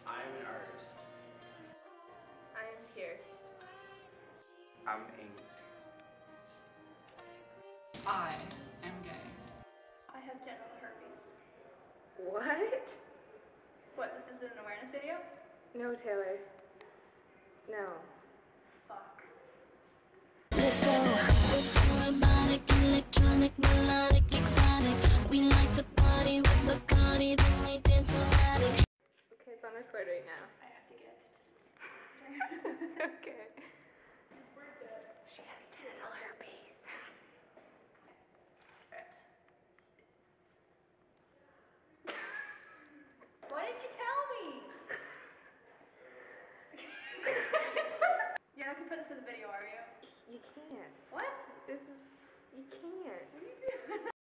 I'm an artist. I'm pierced. I'm inked. I am gay. I have genital herpes. What? What, this is an awareness video? No, Taylor. No. Fuck. Let's go. We're so robotic, electronic, melodic, exotic. We like to party with Bacardi, then we dance erratic. Okay, it's on record right now. I have to get just. Okay. We're good. She has genital herpes. Why didn't you tell me? You're not gonna put this in the video, are you? You can't. What? This is... You can't. What are you